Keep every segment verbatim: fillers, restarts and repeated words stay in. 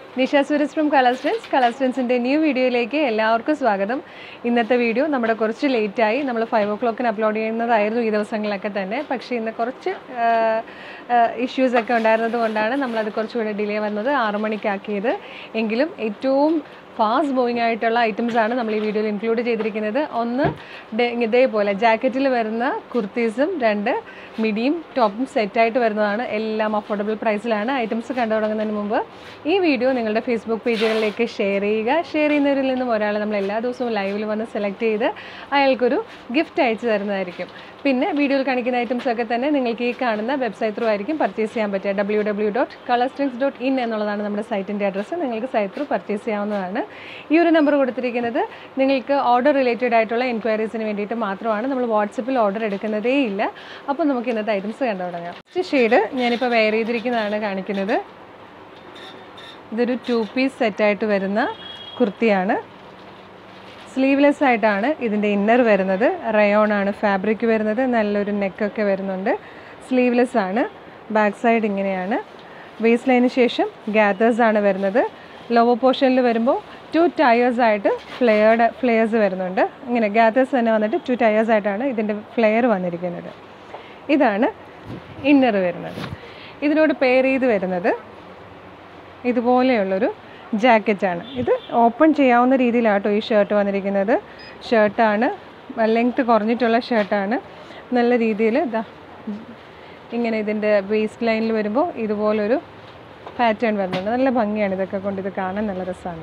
Nisha Suris from Color Trends. Color Trends in the new video like എല്ലാവർക്കും സ്വാഗതം. ഇന്നത്തെ video നമ്മുടെ കുറച്ച് ലേറ്റ് ആയി. നമ്മൾ five o'clock ന് അപ്ലോഡ് ചെയ്യുന്നതായിരുന്നു ഈ ദിവസങ്ങളിലൊക്കെ തന്നെ. പക്ഷേ ഇന്ന് കുറച്ച് ഇഷ്യൂസ് ഒക്കെ ഉണ്ടായിരുന്നതുകൊണ്ടാണ് നമ്മൾ അത് കുറച്ചുകൂടി ഡിലേ വന്നത് ആറ് മണിക്കാക്കിയത്. എങ്കിലും ഏറ്റവും ഫാസ്റ്റ് മൂവിങ് ആയിട്ടുള്ള ഐറ്റംസ് ആണ് നമ്മൾ ഈ വീഡിയോയിൽ ഇൻക്ലൂഡ് ചെയ്തിരിക്കുന്നത്. ഒന്ന് ഇതേപോലെ ജാക്കറ്റിൽ വരുന്ന കുർത്തീസും രണ്ട് മിഡിയും ടോപ്പും സെറ്റായിട്ട് വരുന്നതാണ്. എല്ലാം അഫോർഡബിൾ പ്രൈസിലാണ്. ഐറ്റംസ് കണ്ടു തുടങ്ങുന്നതിന് മുമ്പ് ഈ വീഡിയോ നിങ്ങളുടെ ഫേസ്ബുക്ക് പേജുകളിലേക്ക് ഷെയർ ചെയ്യുക. ഷെയർ ചെയ്യുന്നവരിൽ നിന്നും ഒരാളെ നമ്മൾ എല്ലാ ദിവസവും ലൈവിൽ വന്ന് സെലക്ട് ചെയ്ത് അയാൾക്കൊരു ഗിഫ്റ്റ് അയച്ചു തരുന്നതായിരിക്കും. പിന്നെ വീഡിയോയിൽ കാണിക്കുന്ന ഐറ്റംസ് ഒക്കെ തന്നെ നിങ്ങൾക്ക് ഈ കാണുന്ന വെബ്സൈറ്റ് ത്രൂ ആയിരിക്കും പർച്ചേസ് ചെയ്യാൻ പറ്റുക. W W dot colour trends dot in എന്നുള്ളതാണ് നമ്മുടെ സൈറ്റിൻ്റെ അഡ്രസ്സ്. നിങ്ങൾക്ക് സൈറ്റ് ത്രൂ പർച്ചേസ് ചെയ്യാവുന്നതാണ്. ഈ ഒരു നമ്പർ കൊടുത്തിരിക്കുന്നത് നിങ്ങൾക്ക് ഓർഡർ റിലേറ്റഡ് ആയിട്ടുള്ള എൻക്വയറീസിന് വേണ്ടിയിട്ട് മാത്രമാണ്. നമ്മൾ വാട്സപ്പിൽ ഓർഡർ എടുക്കുന്നതേ ഇല്ല. അപ്പോൾ നമുക്ക് ഇന്നത്തെ ഐറ്റംസ് കണ്ടു തുടങ്ങാം. ഫസ്റ്റ് ഷെയ്ഡ് ഞാനിപ്പോൾ വെയർ ചെയ്തിരിക്കുന്നതാണ് കാണിക്കുന്നത്. ഇതൊരു ടു പീസ് സെറ്റായിട്ട് വരുന്ന കുർത്തിയാണ്. സ്ലീവ്ലെസ് ആയിട്ടാണ് ഇതിൻ്റെ ഇന്നർ വരുന്നത്. റയോൺ ആണ് ഫാബ്രിക് വരുന്നത്. നല്ലൊരു നെക്കൊക്കെ വരുന്നുണ്ട്. സ്ലീവ്ലെസ് ആണ്. ബാക്ക് സൈഡ് ഇങ്ങനെയാണ്. വേസ്റ്റ് ലൈന് ശേഷം ഗാദേഴ്സ് ആണ് വരുന്നത്. ലോവർ പോർഷനിൽ വരുമ്പോൾ ടു ടയേഴ്സ് ആയിട്ട് ഫ്ലെയർഡ് ഫ്ലെയേഴ്സ് വരുന്നുണ്ട്. ഇങ്ങനെ ഗാദേഴ്സ് തന്നെ വന്നിട്ട് ടു ടയേഴ്സ് ആയിട്ടാണ് ഇതിൻ്റെ ഫ്ലെയർ വന്നിരിക്കുന്നത്. ഇതാണ് ഇന്നർ വരുന്നത്. ഇതിനോട് പെയർ ചെയ്ത് വരുന്നത് ഇതുപോലെയുള്ളൊരു ജാക്കറ്റാണ്. ഇത് ഓപ്പൺ ചെയ്യാവുന്ന രീതിയിലാട്ടോ ഈ ഷർട്ട് വന്നിരിക്കുന്നത്. ഷർട്ടാണ്, ലെങ്ത്ത് കുറഞ്ഞിട്ടുള്ള ഷർട്ടാണ്. നല്ല രീതിയിൽ ഇതാ ഇങ്ങനെ ഇതിൻ്റെ വേസ്റ്റ് ലൈനിൽ വരുമ്പോൾ ഇതുപോലൊരു പാറ്റേൺ വരുന്നുണ്ട്. നല്ല ഭംഗിയാണ്. ഇതൊക്കെ കൊണ്ട് ഇത് കാണാൻ നല്ല രസമാണ്.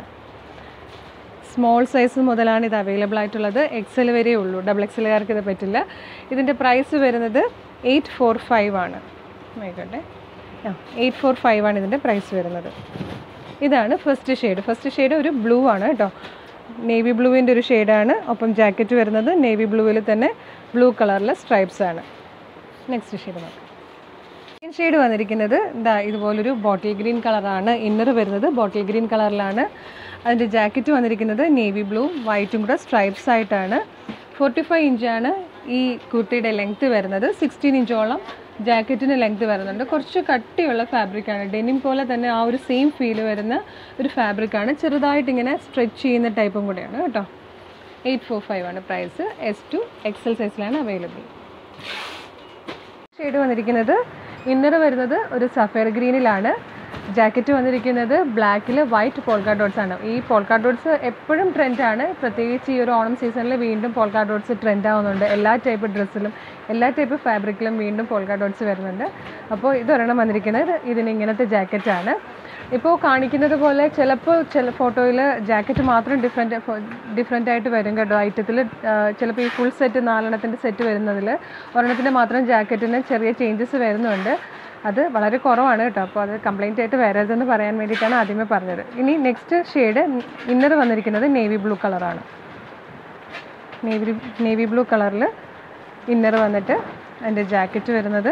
സ്മോൾ സൈസ് മുതലാണ് ഇത് അവൈലബിൾ ആയിട്ടുള്ളത്. എക്സൽ വരെ ഉള്ളൂ. ഡബിൾ എക്സലുകാർക്ക് ഇത് പറ്റില്ല. ഇതിൻ്റെ പ്രൈസ് വരുന്നത് എയ്റ്റ് ഫോർ ഫൈവ് ആണ്. ആയിക്കോട്ടെ, ആ എയ്റ്റ് ഫോർ ഫൈവ് ആണ് ഇതിൻ്റെ പ്രൈസ് വരുന്നത്. ഇതാണ് ഫസ്റ്റ് ഷെയ്ഡ്. ഫസ്റ്റ് ഷെയ്ഡ് ഒരു ബ്ലൂ ആണ് കേട്ടോ. നേവി ബ്ലൂവിൻ്റെ ഒരു ഷെയ്ഡാണ്. ഒപ്പം ജാക്കറ്റ് വരുന്നത് നേവി ബ്ലൂവിൽ തന്നെ ബ്ലൂ കളറിലെ സ്ട്രൈപ്സ് ആണ്. നെക്സ്റ്റ് ഷെയ്ഡ് നോക്കാം. സെക്കൻഡ് ഷെയ്ഡ് വന്നിരിക്കുന്നത് ഇതാ ഇതുപോലൊരു ബോട്ടിൽ ഗ്രീൻ കളറാണ്. ഇന്നർ വരുന്നത് ബോട്ടിൽ ഗ്രീൻ കളറിലാണ്. അതിൻ്റെ ജാക്കറ്റ് വന്നിരിക്കുന്നത് നേവി ബ്ലൂ വൈറ്റും കൂടെ സ്ട്രൈപ്സ് ആയിട്ടാണ്. ഫോർട്ടി ഫൈവ് ഇഞ്ചാണ് ഈ കുർത്തിയുടെ ലെങ്ത്ത് വരുന്നത്. സിക്സ്റ്റീൻ ഇഞ്ചോളം ജാക്കറ്റിന് ലെങ്ത്ത് വരുന്നുണ്ട്. കുറച്ച് കട്ടിയുള്ള ഫാബ്രിക്കാണ്. ഡെനിം പോലെ തന്നെ ആ ഒരു സെയിം ഫീൽ വരുന്ന ഒരു ഫാബ്രിക്കാണ്. ചെറുതായിട്ട് ഇങ്ങനെ സ്ട്രെച്ച് ചെയ്യുന്ന ടൈപ്പും കൂടെയാണ് കേട്ടോ. എയ്റ്റ് ഫോർ ഫൈവ് ആണ് പ്രൈസ്. എസ് ടു എക്സൽ സൈസിലാണ് അവൈലബിൾ. ഷെയ്ഡ് വന്നിരിക്കുന്നത് ഇന്നർ വരുന്നത് ഒരു സഫയർ ഗ്രീനിലാണ്. ജാക്കറ്റ് വന്നിരിക്കുന്നത് ബ്ലാക്കിൽ വൈറ്റ് പോൾക്കാ ഡോട്ട്സ് ആണ്. ഈ പോൾക്കാ ഡോട്ട്സ് എപ്പോഴും ട്രെൻഡാണ്. പ്രത്യേകിച്ച് ഈ ഒരു ഓണം സീസണിൽ വീണ്ടും പോൾക്കാ ഡോട്ട്സ് ട്രെൻഡ് ആവുന്നുണ്ട്. എല്ലാ ടൈപ്പ് ഡ്രസ്സിലും എല്ലാ ടൈപ്പ് ഫാബ്രിക്കിലും വീണ്ടും പോൾക്കാ ഡോട്ട്സ് വരുന്നുണ്ട്. അപ്പോൾ ഇതൊരെണ്ണം വന്നിരിക്കുന്നത് ഇതിന് ഇങ്ങനത്തെ ജാക്കറ്റാണ്. ഇപ്പോൾ കാണിക്കുന്നത് പോലെ ചിലപ്പോൾ ചില ഫോട്ടോയിൽ ജാക്കറ്റ് മാത്രം ഡിഫറെൻറ്റ് ഡിഫറെൻ്റ് ആയിട്ട് വരും കേട്ടോ. ഐറ്റത്തിൽ ചിലപ്പോൾ ഈ ഫുൾ സെറ്റ് നാലെണ്ണത്തിൻ്റെ സെറ്റ് വരുന്നതിൽ ഒരെണ്ണത്തിൻ്റെ മാത്രം ജാക്കറ്റിന് ചെറിയ ചേഞ്ചസ് വരുന്നുണ്ട്. അത് വളരെ കുറവാണ് കേട്ടോ. അപ്പോൾ അത് കംപ്ലൈൻ്റ് ആയിട്ട് വരരുതെന്ന് പറയാൻ വേണ്ടിയിട്ടാണ് ആദ്യമേ പറഞ്ഞത്. ഇനി നെക്സ്റ്റ് ഷെയ്ഡ് ഇന്നർ വന്നിരിക്കുന്നത് നേവി ബ്ലൂ കളറാണ്. നേവി നേവി ബ്ലൂ കളറിൽ ഇന്നർ വന്നിട്ട് അതിൻ്റെ ജാക്കറ്റ് വരുന്നത്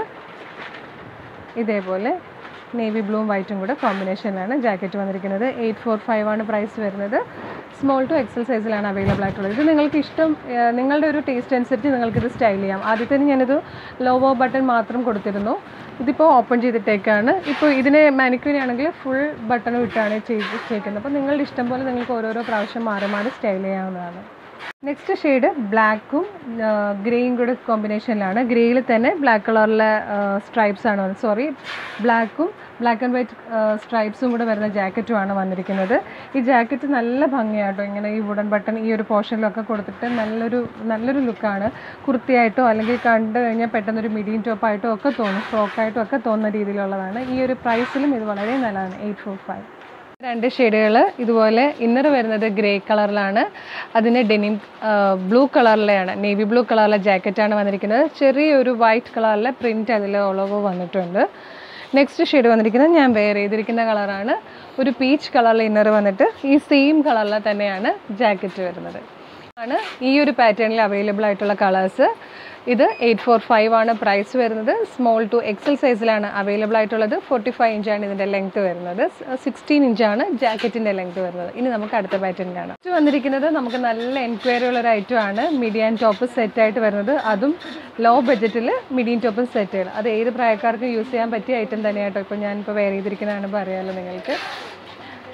ഇതേപോലെ നേവി ബ്ലൂവും വൈറ്റും കൂടെ കോമ്പിനേഷനിലാണ് ജാക്കറ്റ് വന്നിരിക്കുന്നത്. എയ്റ്റ് ഫോർ ഫൈവ് ആണ് പ്രൈസ് വരുന്നത്. സ്മോൾ ടു എക്സൽ സൈസിലാണ് അവൈലബിൾ ആയിട്ടുള്ളത്. ഇത് നിങ്ങൾക്ക് ഇഷ്ടം നിങ്ങളുടെ ഒരു ടേസ്റ്റ് അനുസരിച്ച് നിങ്ങൾക്കിത് സ്റ്റൈൽ ചെയ്യാം. ആദ്യത്തേന് ഞാനിത് ലോവർ ബട്ടൺ മാത്രം കൊടുത്തിരുന്നു. ഇതിപ്പോൾ ഓപ്പൺ ചെയ്തിട്ടേക്കാണ്. ഇപ്പോൾ ഇതിനെ മാനിക്യൂർ ആണെങ്കിൽ ഫുൾ ബട്ടൺ വിട്ടാണ് ചെയ്ത് ചെയ്യിക്കുന്നത്. അപ്പോൾ നിങ്ങളുടെ ഇഷ്ടം പോലെ നിങ്ങൾക്ക് ഓരോരോ പ്രാവശ്യം മാറി മാറി സ്റ്റൈൽ ചെയ്യാവുന്നതാണ്. നെക്സ്റ്റ് ഷെയ്ഡ് ബ്ലാക്കും ഗ്രേയും കൂടെ കോമ്പിനേഷനിലാണ്. ഗ്രേയിൽ തന്നെ ബ്ലാക്ക് കളറിലെ സ്ട്രൈപ്സ് ആണ് സോറി ബ്ലാക്കും ബ്ലാക്ക് ആൻഡ് വൈറ്റ് സ്ട്രൈപ്സും കൂടെ വരുന്ന ജാക്കറ്റുമാണ് വന്നിരിക്കുന്നത്. ഈ ജാക്കറ്റ് നല്ല ഭംഗിയായിട്ടോ. ഇങ്ങനെ ഈ വുഡൻ ബട്ടൺ ഈ ഒരു പോർഷനിലൊക്കെ കൊടുത്തിട്ട് നല്ലൊരു നല്ലൊരു ലുക്കാണ്. കുർത്തിയായിട്ടോ അല്ലെങ്കിൽ കണ്ടു കഴിഞ്ഞാൽ പെട്ടെന്നൊരു മിഡിയും ടോപ്പായിട്ടോ ഒക്കെ തോന്നും. ഫ്രോക്കായിട്ടോ ഒക്കെ തോന്നുന്ന രീതിയിലുള്ളതാണ്. ഈ ഒരു പ്രൈസിലും ഇത് വളരെ നല്ലതാണ്. Eight four five. രണ്ട് ഷെയ്ഡുകൾ ഇതുപോലെ ഇന്നർ വരുന്നത് ഗ്രേ കളറിലാണ്. അതിന് ഡെനിം ബ്ലൂ കളറിലെയാണ് നേവി ബ്ലൂ കളറിലെ ജാക്കറ്റാണ് വന്നിരിക്കുന്നത്. ചെറിയൊരു വൈറ്റ് കളറിലെ പ്രിൻറ്റ് അതിൽ ഓളവ് വന്നിട്ടുണ്ട്. നെക്സ്റ്റ് ഷെയ്ഡ് വന്നിരിക്കുന്നത് ഞാൻ വെയർ ചെയ്തിരിക്കുന്ന കളറാണ്. ഒരു പീച്ച് കളറിൽ ഇന്നർ വന്നിട്ട് ഈ സെയിം കളറിൽ തന്നെയാണ് ജാക്കറ്റ് വരുന്നത്. ആണ് ഈ ഒരു പാറ്റേണിൽ അവൈലബിൾ ആയിട്ടുള്ള കളേഴ്സ്. ഇത് എയ്റ്റ് ഫോർ ഫൈവ് ആണ് പ്രൈസ് വരുന്നത്. സ്മോൾ ടു എക്സൽ സൈസിലാണ് അവൈലബിൾ ആയിട്ടുള്ളത്. ഫോർട്ടി ഫൈവ് ഇഞ്ചാണ് ഇതിൻ്റെ ലെങ്ത്ത് വരുന്നത്. സിക്സ്റ്റീൻ ഇഞ്ചാണ് ജാക്കറ്റിൻ്റെ ലെങ്ത്ത് വരുന്നത്. ഇനി നമുക്ക് അടുത്ത പാറ്റേൺ കാണാം. ഇത് വന്നിരിക്കുന്നത് നമുക്ക് നല്ല എൻക്വയറി ഉള്ള ഒരു ഐറ്റം ആണ്. മിഡിയൻ ടോപ്പ് സെറ്റായിട്ട് വരുന്നത്. അതും ലോ ബഡ്ജറ്റിൽ മിഡിയൻ ടോപ്പ് സെറ്റുകൾ. അത് ഏത് പ്രായക്കാർക്കും യൂസ് ചെയ്യാൻ പറ്റിയ ഐറ്റം തന്നെയാട്ടോ. ഇപ്പോൾ ഞാനിപ്പോൾ വെയർ ചെയ്തിരിക്കുന്നതാണ് പറയാമല്ലോ നിങ്ങൾക്ക്.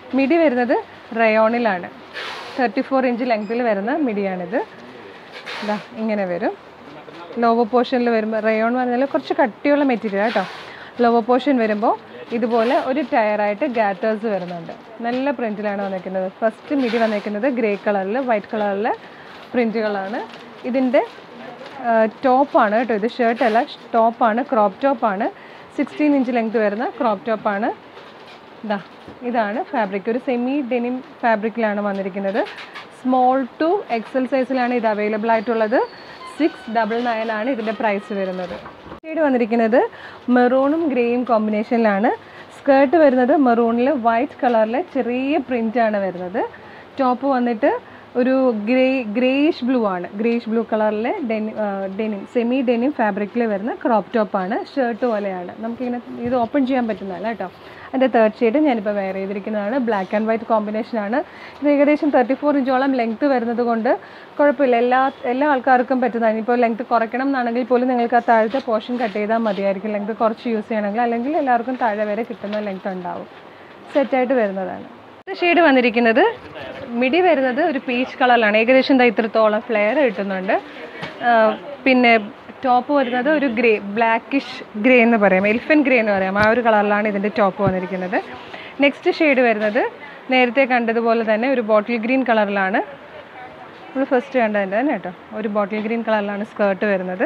മിഡി വരുന്നത് റയോണിലാണ്. തേർട്ടി ഫോർ ഇഞ്ച് ലെങ്ത്തിൽ വരുന്ന മിഡിയാണിത്. ഇതാ ഇങ്ങനെ വരും. ലോവർ പോർഷനിൽ വരുമ്പോൾ റയോൺ എന്ന് പറഞ്ഞാൽ കുറച്ച് കട്ടിയുള്ള മെറ്റീരിയൽ കേട്ടോ. ലോവർ പോർഷൻ വരുമ്പോൾ ഇതുപോലെ ഒരു ടയറായിട്ട് ഗാറ്റേഴ്സ് വരുന്നുണ്ട്. നല്ല പ്രിൻറ്റിലാണ് വന്നിരിക്കുന്നത്. ഫസ്റ്റ് മിഡി വന്നിരിക്കുന്നത് ഗ്രേ കളറിൽ വൈറ്റ് കളറിൽ പ്രിൻറ്റുകളാണ്. ഇതിൻ്റെ ടോപ്പാണ് കേട്ടോ. ഇത് ഷർട്ടല്ല, ടോപ്പാണ്, ക്രോപ്പ് ടോപ്പാണ്. സിക്സ്റ്റീൻ ഇഞ്ച് ലെങ്ത് വരുന്ന ക്രോപ്പ് ടോപ്പാണ്. ഇതാ ഇതാണ് ഫാബ്രിക്. ഒരു സെമി ഡെനിം ഫാബ്രിക്കിലാണ് വന്നിരിക്കുന്നത്. സ്മോൾ ടു എക്സൽ സൈസിലാണ് ഇത് അവൈലബിൾ ആയിട്ടുള്ളത്. സിക്സ് ഡബിൾ നയൻ ആണ് ഇതിൻ്റെ പ്രൈസ് വരുന്നത്. ഷെയ്ഡ് വന്നിരിക്കുന്നത് മെറൂണും ഗ്രേയും കോമ്പിനേഷനിലാണ്. സ്കേർട്ട് വരുന്നത് മെറൂണിൽ വൈറ്റ് കളറിൽ ചെറിയ പ്രിൻ്റാണ് വരുന്നത്. ടോപ്പ് വന്നിട്ട് ഒരു ഗ്രേ ഗ്രേയിഷ് ബ്ലൂ ആണ്. ഗ്രേയിഷ് ബ്ലൂ കളറിൽ ഡെനി ഡെനിം സെമി ഡെനിം ഫാബ്രിക്കിൽ വരുന്ന ക്രോപ്പ് ടോപ്പാണ്. ഷർട്ട് പോലെയാണ്. നമുക്കിങ്ങനെ ഇത് ഓപ്പൺ ചെയ്യാൻ പറ്റുന്നതല്ല കേട്ടോ. അതിൻ്റെ തേർഡ് ഷെയ്ഡ് ഞാനിപ്പോൾ വെയർ ചെയ്തിരിക്കുന്നതാണ്. ബ്ലാക്ക് ആൻഡ് വൈറ്റ് കോമ്പിനേഷനാണ്. ഇത് ഏകദേശം തേർട്ടി ഫോർ ഇഞ്ചോളം ലെങ്ത്ത് വരുന്നത് കൊണ്ട് കുഴപ്പമില്ല, എല്ലാ എല്ലാ ആൾക്കാർക്കും പറ്റുന്നതാണ്. ഇപ്പോൾ ലെങ്ത്ത് കുറയ്ക്കണം എന്നാണെങ്കിൽ പോലും നിങ്ങൾക്ക് ആ താഴത്തെ പോർഷൻ കട്ട് ചെയ്താൽ മതിയായിരിക്കും. ലെങ്ത്ത് കുറച്ച് യൂസ് ചെയ്യണമെങ്കിൽ, അല്ലെങ്കിൽ എല്ലാവർക്കും താഴെ വരെ കിട്ടുന്ന ലെങ്ത്ത് ഉണ്ടാവും. സെറ്റായിട്ട് വരുന്നതാണ്. ഷെയ്ഡ് വന്നിരിക്കുന്നത് മിഡി വരുന്നത് ഒരു പീച്ച് കളറിലാണ്. ഏകദേശം എന്താ ഇത്രത്തോളം ഫ്ലെയർ കിട്ടുന്നുണ്ട്. പിന്നെ ടോപ്പ് വരുന്നത് ഒരു ഗ്രേ ബ്ലാക്കിഷ് ഗ്രേ എന്ന് പറയാം, എലിഫൻറ്റ് ഗ്രേ എന്ന് പറയാം. ആ ഒരു കളറിലാണ് ഇതിൻ്റെ ടോപ്പ് വന്നിരിക്കുന്നത്. നെക്സ്റ്റ് ഷെയ്ഡ് വരുന്നത് നേരത്തെ കണ്ടതുപോലെ തന്നെ ഒരു ബോട്ടിൽ ഗ്രീൻ കളറിലാണ്. നമ്മൾ ഫസ്റ്റ് കണ്ടതിൻ്റെ തന്നെ കേട്ടോ. ഒരു ബോട്ടിൽ ഗ്രീൻ കളറിലാണ് സ്കേർട്ട് വരുന്നത്.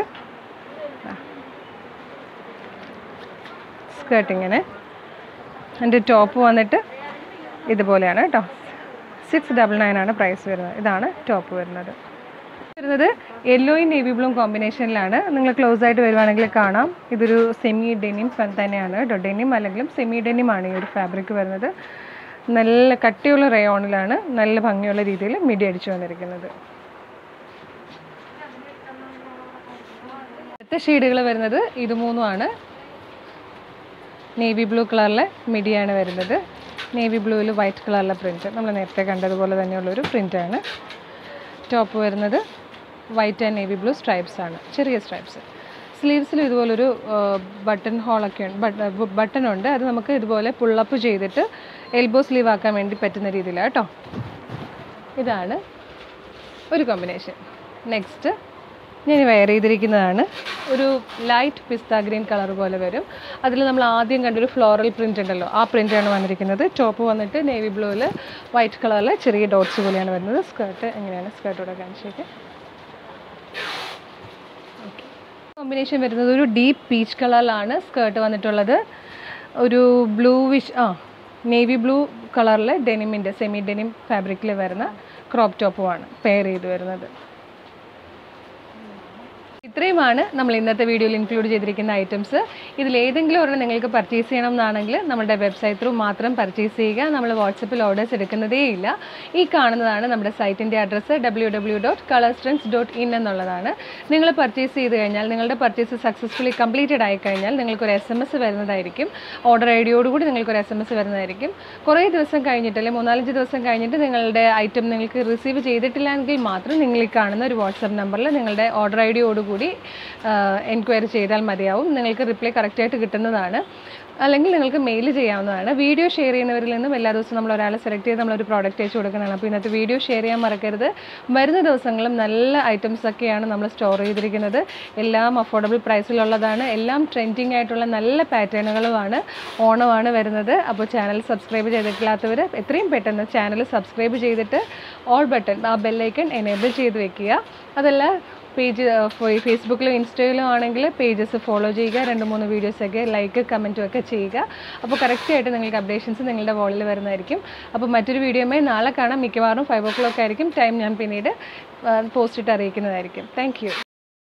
സ്കേർട്ട് ഇങ്ങനെ. അതിൻ്റെ ടോപ്പ് വന്നിട്ട് ഇതുപോലെയാണ് കേട്ടോ. സിക്സ് ഡബിൾ നയൻ ആണ് പ്രൈസ് വരുന്നത്. ഇതാണ് ടോപ്പ് വരുന്നത്. വരുന്നത് യെല്ലോയും നേവി ബ്ലൂ കോമ്പിനേഷനിലാണ്. നിങ്ങൾ ക്ലോസ് ആയിട്ട് വരുവാണെങ്കിൽ കാണാം. ഇതൊരു സെമി ഡെനിം തന്നെയാണ് കേട്ടോ. ഡെനിം അല്ലെങ്കിലും സെമി ഡെനിം ആണ് ഈ ഒരു ഫാബ്രിക് വരുന്നത്. നല്ല കട്ടിയുള്ള റയോണിലാണ് നല്ല ഭംഗിയുള്ള രീതിയിൽ മിഡി അടിച്ചു വന്നിരിക്കുന്നത്. അടുത്ത ഷെയ്ഡുകൾ വരുന്നത് ഇത് മൂന്നുമാണ്. നേവി ബ്ലൂ കളറിലെ മിഡിയാണ് വരുന്നത്. നേവി ബ്ലൂവിൽ വൈറ്റ് കളറിലെ പ്രിൻറ്റ് നമ്മൾ നേരത്തെ കണ്ടതുപോലെ തന്നെയുള്ളൊരു പ്രിൻ്റാണ്. ടോപ്പ് വരുന്നത് white and navy blue stripes ആണ്, ചെറിയ സ്ട്രൈപ്സ്. സ്ലീവ്സിലും ഇതുപോലൊരു ബട്ടൺ ഹോളൊക്കെ ഉണ്ട്, ബട്ടൺ ഉണ്ട്. അത് നമുക്ക് ഇതുപോലെ പുള്ളപ്പ് ചെയ്തിട്ട് എൽബോ സ്ലീവ് ആക്കാൻ വേണ്ടി പറ്റുന്ന രീതിയിലാണ് കേട്ടോ. ഇതാണ് ഒരു കോമ്പിനേഷൻ. നെക്സ്റ്റ് ഞാൻ വെയർ ചെയ്തിരിക്കുന്നതാണ് ഒരു ലൈറ്റ് പിസ്ത ഗ്രീൻ കളർ പോലെ വരും. അതിൽ നമ്മൾ ആദ്യം കണ്ടൊരു ഫ്ലോറൽ പ്രിൻ്റ് ഉണ്ടല്ലോ, ആ പ്രിൻ്റാണ് വന്നിരിക്കുന്നത്. ടോപ്പ് വന്നിട്ട് നേവി ബ്ലൂവിൽ വൈറ്റ് കളറിൽ ചെറിയ ഡോട്ട്സ് പോലെയാണ് വരുന്നത്. സ്കേർട്ട് എങ്ങനെയാണ് സ്കേർട്ടോടെ കാണിച്ചേക്ക്. ഓക്കെ, കോമ്പിനേഷൻ വരുന്നത് ഒരു ഡീപ്പ് പീച്ച് കളറിലാണ് സ്കേർട്ട് വന്നിട്ടുള്ളത്. ഒരു ബ്ലൂവിഷ് ആ നേവി ബ്ലൂ കളറിൽ ഡെനിമിൻ്റെ സെമി ഡെനിം ഫാബ്രിക്കിൽ വരുന്ന ക്രോപ്പ് ടോപ്പുമാണ് പെയർ ചെയ്ത് വരുന്നത്. ഇത്രയുമാണ് നമ്മൾ ഇന്നത്തെ വീഡിയോയിൽ ഇൻക്ലൂഡ് ചെയ്തിരിക്കുന്ന ഐറ്റംസ്. ഇതിലേതെങ്കിലും ഒരെണ്ണം നിങ്ങൾക്ക് പർച്ചേസ് ചെയ്യണം എന്നാണെങ്കിൽ നമ്മുടെ വെബ്സൈറ്റ് ത്രൂ മാത്രം പർച്ചേസ് ചെയ്യുക. നമ്മൾ വാട്സപ്പിൽ ഓർഡേഴ്സ് എടുക്കുന്നതേ ഇല്ല. ഈ കാണുന്നതാണ് നമ്മുടെ സൈറ്റിൻ്റെ address, W W dot colours trends dot in എന്നുള്ളതാണ്. നിങ്ങൾ പർച്ചേസ് ചെയ്ത് കഴിഞ്ഞാൽ, നിങ്ങളുടെ പർച്ചേസ് സക്സസ്ഫുള്ളി കംപ്ലീറ്റഡ് ആയി കഴിഞ്ഞാൽ നിങ്ങൾക്കൊരു എസ് എം എസ് വരുന്നതായിരിക്കും. ഓർഡർ ഐ ഡിയോടുകൂടി നിങ്ങൾക്കൊരു എസ് എം എസ് വരുന്നതായിരിക്കും. കുറേ ദിവസം കഴിഞ്ഞിട്ട്, അല്ലെങ്കിൽ മൂന്നാലഞ്ച് ദിവസം കഴിഞ്ഞിട്ട് നിങ്ങളുടെ ഐറ്റം നിങ്ങൾക്ക് റിസീവ് ചെയ്തിട്ടില്ല എങ്കിൽ മാത്രം നിങ്ങൾ ഈ കാണുന്ന ഒരു വാട്സപ്പ് നമ്പറിൽ നിങ്ങളുടെ ഓർഡർ ഐ ഡിയോടുകൂടി എൻക്വയറി ചെയ്താൽ മതിയാവും. നിങ്ങൾക്ക് റിപ്ലൈ കറക്റ്റായിട്ട് കിട്ടുന്നതാണ്. അല്ലെങ്കിൽ നിങ്ങൾക്ക് മെയിൽ ചെയ്യാവുന്നതാണ്. വീഡിയോ ഷെയർ ചെയ്യുന്നവരിൽ നിന്നും എല്ലാ ദിവസവും നമ്മൾ ഒരാളെ സെലക്ട് ചെയ്ത് നമ്മളൊരു പ്രോഡക്റ്റ് അയച്ചു കൊടുക്കുന്നതാണ്. അപ്പോൾ ഇന്നത്തെ വീഡിയോ ഷെയർ ചെയ്യാൻ മറക്കരുത്. വരുന്ന ദിവസങ്ങളും നല്ല ഐറ്റംസ് ഒക്കെയാണ് നമ്മൾ സ്റ്റോർ ചെയ്തിരിക്കുന്നത്. എല്ലാം അഫോർഡബിൾ പ്രൈസിലുള്ളതാണ്. എല്ലാം ട്രെൻഡിങ് ആയിട്ടുള്ള നല്ല പാറ്റേണുകളുമാണ്. ഓണമാണ് വരുന്നത്. അപ്പോൾ ചാനൽ സബ്സ്ക്രൈബ് ചെയ്തിട്ടില്ലാത്തവർ എത്രയും പെട്ടെന്ന് ചാനൽ സബ്സ്ക്രൈബ് ചെയ്തിട്ട് ഓൾ ബട്ടൺ, ആ ബെല്ലൈക്കൺ എനേബിൾ ചെയ്ത് വെക്കുക. അതല്ല പേജ് ഫേസ്ബുക്കിലും ഇൻസ്റ്റയിലും ആണെങ്കിൽ പേജസ് ഫോളോ ചെയ്യുക. രണ്ട് മൂന്ന് വീഡിയോസൊക്കെ ലൈക്ക് കമൻറ്റും ഒക്കെ ചെയ്യുക. അപ്പോൾ കറക്റ്റായിട്ട് നിങ്ങൾക്ക് അപ്ഡേഷൻസ് നിങ്ങളുടെ വോളിൽ വരുന്നതായിരിക്കും. അപ്പോൾ മറ്റൊരു വീഡിയോയുമായി നാളെ കാണാം. മിക്കവാറും ഫൈവ് ഓ ക്ലോക്ക് ആയിരിക്കും ടൈം. ഞാൻ പിന്നീട് പോസ്റ്റ് ഇട്ട് അറിയിക്കുന്നതായിരിക്കും. Thank you.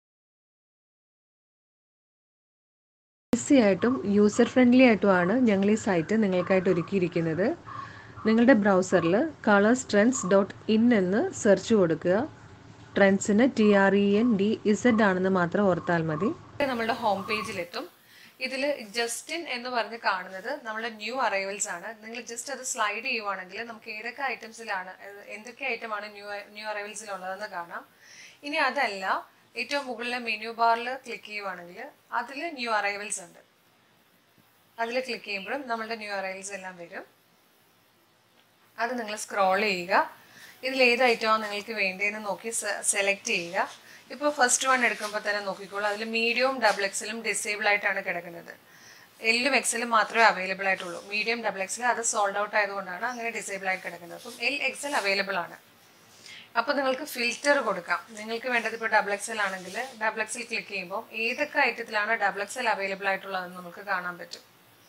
ഈസി ആയിട്ടും യൂസർ ഫ്രണ്ട്ലി ആയിട്ടുമാണ് ഞങ്ങൾ ഈ സൈറ്റ് നിങ്ങൾക്കായിട്ട് ഒരുക്കിയിരിക്കുന്നത്. നിങ്ങളുടെ ബ്രൗസറിൽ കളേഴ്സ് ട്രെൻഡ്സ് ഡോട്ട് ഇൻ എന്ന് സെർച്ച് കൊടുക്കുക. ട്രെൻഡ്സിന് T R E N D Z ആണെന്ന് മാത്രം ഓർത്താൽ മതി. നമ്മുടെ ഹോം പേജിലെത്തും. ഇതിൽ ജസ്റ്റിൻ എന്ന് പറഞ്ഞ് കാണുന്നത് നമ്മുടെ ന്യൂ അറൈവൽസ് ആണ്. നിങ്ങൾ ജസ്റ്റ് അത് സ്ലൈഡ് ചെയ്യുവാണെങ്കിൽ നമുക്ക് ഏതൊക്കെ ഐറ്റംസിലാണ്, എന്തൊക്കെ ഐറ്റമാണ് ന്യൂ ന്യൂ അറൈവൽസിലുള്ളതെന്ന് കാണാം. ഇനി അതല്ല, ഏറ്റവും മുകളിലെ മെനു ബാറിൽ ക്ലിക്ക് ചെയ്യുവാണെങ്കിൽ അതിൽ ന്യൂ അറൈവൽസ് ഉണ്ട്. അതിൽ ക്ലിക്ക് ചെയ്യുമ്പോഴും നമ്മളുടെ ന്യൂ അറൈവൽസ് എല്ലാം വരും. അത് നിങ്ങൾ സ്ക്രോൾ ചെയ്യുക. ഇതിൽ ഏത് ഐറ്റമാണ് നിങ്ങൾക്ക് വേണ്ടതെന്ന് നോക്കി സെലക്ട് ചെയ്യുക. ഇപ്പോൾ ഫസ്റ്റ് വൺ എടുക്കുമ്പോൾ തന്നെ നോക്കിക്കോളൂ, അതിൽ മീഡിയവും ഡബിൾ എക്സലും ഡിസേബിൾ ആയിട്ടാണ് കിടക്കുന്നത്. എല്ലും എക്സലും മാത്രമേ അവൈലബിൾ ആയിട്ടുള്ളൂ. മീഡിയം ഡബിൾ എക്സൽ അത് സോൾഡ് ഔട്ട് ആയതുകൊണ്ടാണ് അങ്ങനെ ഡിസേബിൾ ആയി കിടക്കുന്നത്. അപ്പം എൽ എക്സൽ അവൈലബിൾ ആണ്. അപ്പോൾ നിങ്ങൾക്ക് ഫിൽറ്റർ കൊടുക്കാം. നിങ്ങൾക്ക് വേണ്ടത് ഇപ്പോൾ ഡബിൾ എക്സൽ ആണെങ്കിൽ ഡബിൾ എക്സൽ ക്ലിക്ക് ചെയ്യുമ്പോൾ ഏതൊക്കെ ഐറ്റത്തിലാണ് ഡബിൾ എക്സൽ അവൈലബിൾ ആയിട്ടുള്ളതെന്ന് നമുക്ക് കാണാൻ പറ്റും.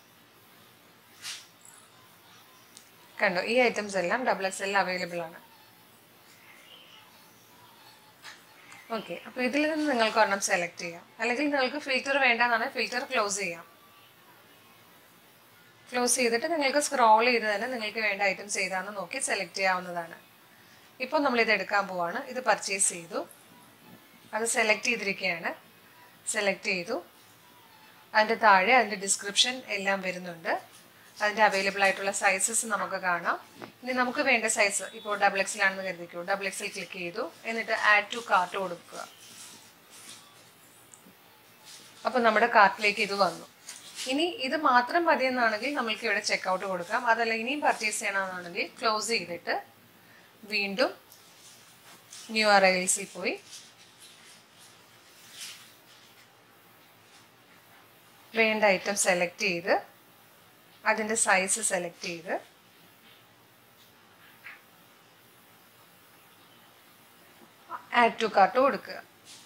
കണ്ടോ, ഈ ഐറ്റംസ് എല്ലാം ഡബിൾ എക്സലിൽ അവൈലബിൾ ആണ്. ഓക്കെ, അപ്പോൾ ഇതിൽ നിന്ന് നിങ്ങൾക്ക് ഒരെണ്ണം സെലക്ട് ചെയ്യാം. അല്ലെങ്കിൽ നിങ്ങൾക്ക് ഫിൽറ്റർ വേണ്ടെന്നാണ് ഫിൽറ്റർ ക്ലോസ് ചെയ്യാം. ക്ലോസ് ചെയ്തിട്ട് നിങ്ങൾക്ക് സ്ക്രോൾ ചെയ്ത് തന്നെ നിങ്ങൾക്ക് വേണ്ട ഐറ്റംസ് ഏതാണെന്ന് നോക്കി സെലക്ട് ചെയ്യാവുന്നതാണ്. ഇപ്പോൾ നമ്മളിത് എടുക്കാൻ പോവാണ്. ഇത് പർച്ചേസ് ചെയ്തു, അത് സെലക്ട് ചെയ്തിരിക്കുകയാണ്. സെലക്ട് ചെയ്തു, അതിൻ്റെ താഴെ അതിൻ്റെ ഡിസ്ക്രിപ്ഷൻ എല്ലാം വരുന്നുണ്ട്. അതിൻ്റെ അവൈലബിൾ ആയിട്ടുള്ള സൈസസ് നമുക്ക് കാണാം. ഇനി നമുക്ക് വേണ്ട സൈസ് ഇപ്പോൾ ഡബിൾ എക്സിലാണെന്ന് കരുതിക്കൂ. ഡബിൾ എക്സിൽ ക്ലിക്ക് ചെയ്തു, എന്നിട്ട് ആഡ് ടു കാർട്ട് കൊടുക്കുക. അപ്പോൾ നമ്മുടെ കാർട്ടിലേക്ക് ഇത് വന്നു. ഇനി ഇത് മാത്രം മതിയെന്നാണെങ്കിൽ നമ്മൾക്ക് ഇവിടെ ചെക്കൗട്ട് കൊടുക്കാം. അതല്ല ഇനിയും പർച്ചേസ് ചെയ്യണമെന്നാണെങ്കിൽ ക്ലോസ് ചെയ്തിട്ട് വീണ്ടും ന്യൂ അറൈവൽസിൽ പോയി വേണ്ട ഐറ്റം സെലക്ട് ചെയ്ത് അതിൻ്റെ സൈസ് സെലക്ട് ചെയ്ത് ആഡ് ടു കാർട്ട് കൊടുക്കുക.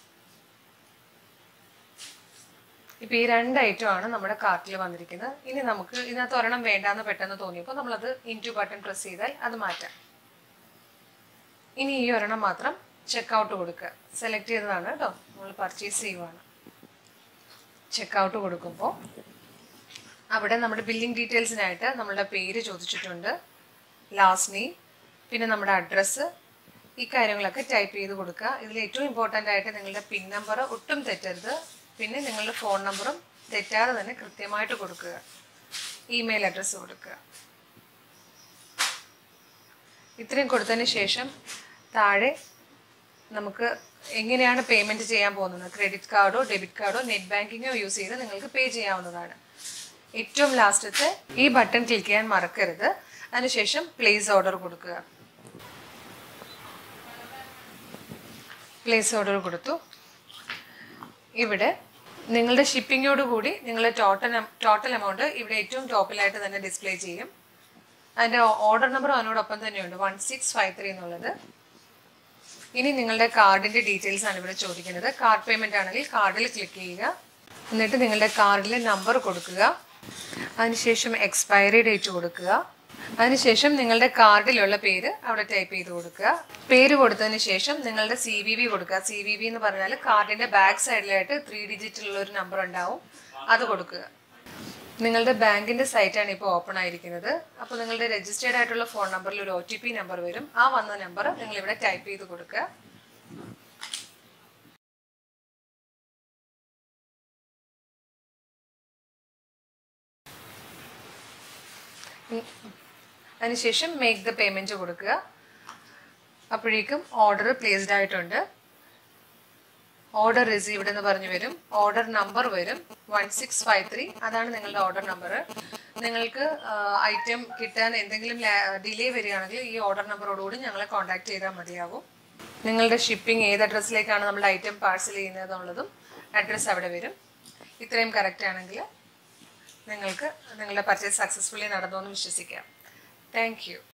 ഇപ്പോൾ ഈ രണ്ട് ഐറ്റമാണ് നമ്മുടെ കാർട്ടിൽ വന്നിരിക്കുന്നത്. ഇനി നമുക്ക് ഇതിനകത്ത് ഒരെണ്ണം വേണ്ടാന്ന് പെട്ടെന്ന് തോന്നിയപ്പോൾ നമ്മളത് ഇൻറ്റു ബട്ടൺ പ്രസ് ചെയ്താൽ അത് മാറ്റാം. ഇനി ഈ ഒരെണ്ണം മാത്രം ചെക്കൗട്ട് കൊടുക്കുക. സെലക്ട് ചെയ്തതാണ് കേട്ടോ, നമ്മൾ പർച്ചേസ് ചെയ്യുവാണ്. ചെക്കൗട്ട് കൊടുക്കുമ്പോൾ അവിടെ നമ്മുടെ ബില്ലിംഗ് ഡീറ്റെയിൽസിനായിട്ട് നമ്മളുടെ പേര് ചോദിച്ചിട്ടുണ്ട്, ലാസ്റ്റ് നെയിം, പിന്നെ നമ്മുടെ അഡ്രസ്സ്, ഈ കാര്യങ്ങളൊക്കെ ടൈപ്പ് ചെയ്ത് കൊടുക്കുക. ഇതിൽ ഏറ്റവും ഇമ്പോർട്ടൻ്റ് ആയിട്ട് നിങ്ങളുടെ പിൻ നമ്പർ ഒട്ടും തെറ്റരുത്. പിന്നെ നിങ്ങളുടെ ഫോൺ നമ്പറും തെറ്റാതെ തന്നെ കൃത്യമായിട്ട് കൊടുക്കുക. ഇമെയിൽ അഡ്രസ്സ് കൊടുക്കുക. ഇത്രയും കൊടുത്തതിന് ശേഷം താഴെ നമുക്ക് എങ്ങനെയാണ് പേയ്മെൻറ്റ് ചെയ്യാൻ പോകുന്നത്, ക്രെഡിറ്റ് കാർഡോ ഡെബിറ്റ് കാർഡോ നെറ്റ് ബാങ്കിങ്ങോ യൂസ് ചെയ്ത് നിങ്ങൾക്ക് പേ ചെയ്യാവുന്നതാണ്. ഏറ്റവും ലാസ്റ്റത്തെ ഈ ബട്ടൺ ക്ലിക്ക് ചെയ്യാൻ മറക്കരുത്. അതിനുശേഷം പ്ലേസ് ഓർഡർ കൊടുക്കുക. പ്ലേസ് ഓർഡർ കൊടുത്തു. ഇവിടെ നിങ്ങളുടെ ഷിപ്പിങ്ങോട് കൂടി നിങ്ങളുടെ ടോട്ടൽ ടോട്ടൽ എമൗണ്ട് ഇവിടെ ഏറ്റവും ടോപ്പിലായിട്ട് തന്നെ ഡിസ്പ്ലേ ചെയ്യും. അതിൻ്റെ ഓർഡർ നമ്പർ അതിനോടൊപ്പം തന്നെയുണ്ട്, വൺ സിക്സ് ഫൈവ് ത്രീ എന്നുള്ളത്. ഇനി നിങ്ങളുടെ കാർഡിൻ്റെ ഡീറ്റെയിൽസ് ആണ് ഇവിടെ ചോദിക്കുന്നത്. കാർഡ് പേയ്മെൻ്റ് ആണെങ്കിൽ കാർഡിൽ ക്ലിക്ക് ചെയ്യുക. എന്നിട്ട് നിങ്ങളുടെ കാർഡിലെ നമ്പർ കൊടുക്കുക. അതിനുശേഷം എക്സ്പയറി ഡേറ്റ് കൊടുക്കുക. അതിനുശേഷം നിങ്ങളുടെ കാർഡിലുള്ള പേര് അവിടെ ടൈപ്പ് ചെയ്ത് കൊടുക്കുക. പേര് കൊടുത്തതിന് ശേഷം നിങ്ങളുടെ സി വി വി കൊടുക്കുക. സി വി വി എന്ന് പറഞ്ഞാൽ കാർഡിൻ്റെ ബാക്ക് സൈഡിലായിട്ട് ത്രീ ഡിജിറ്റുള്ള ഒരു നമ്പർ ഉണ്ടാവും, അത് കൊടുക്കുക. നിങ്ങളുടെ ബാങ്കിൻ്റെ സൈറ്റാണ് ഇപ്പോൾ ഓപ്പൺ ആയിരിക്കുന്നത്. അപ്പോൾ നിങ്ങളുടെ രജിസ്റ്റേർഡ് ആയിട്ടുള്ള ഫോൺ നമ്പറിൽ ഒരു ഒ ടി പി നമ്പർ വരും. ആ വന്ന നമ്പർ നിങ്ങളിവിടെ ടൈപ്പ് ചെയ്ത് കൊടുക്കുക. അതിനുശേഷം മേക്ക് ദ പേയ്മെൻറ്റ് കൊടുക്കുക. അപ്പോഴേക്കും ഓർഡർ പ്ലേസ്ഡ് ആയിട്ടുണ്ട്. ഓർഡർ റിസീവ്ഡ് എന്ന് പറഞ്ഞു വരും. ഓർഡർ നമ്പർ വരും വൺ സിക്സ് ഫൈവ് ത്രീ, അതാണ് നിങ്ങളുടെ ഓർഡർ നമ്പർ. നിങ്ങൾക്ക് ഐറ്റം കിട്ടാൻ എന്തെങ്കിലും ഡിലേ വരികയാണെങ്കിൽ ഈ ഓർഡർ നമ്പറോടുകൂടി ഞങ്ങളെ കോൺടാക്ട് ചെയ്താൽ മതിയാവും. നിങ്ങളുടെ ഷിപ്പിംഗ് ഏത് അഡ്രസ്സിലേക്കാണ് നമ്മുടെ ഐറ്റം പാഴ്സൽ ചെയ്യുന്നത് എന്നുള്ളതും അഡ്രസ്സ് അവിടെ വരും. ഇത്രയും കറക്റ്റ് ആണെങ്കിൽ നിങ്ങൾക്ക് നിങ്ങളുടെ പർച്ചേസ് സക്സസ്ഫുള്ളി നടന്നു എന്ന് വിശ്വസിക്കാം. Thank U.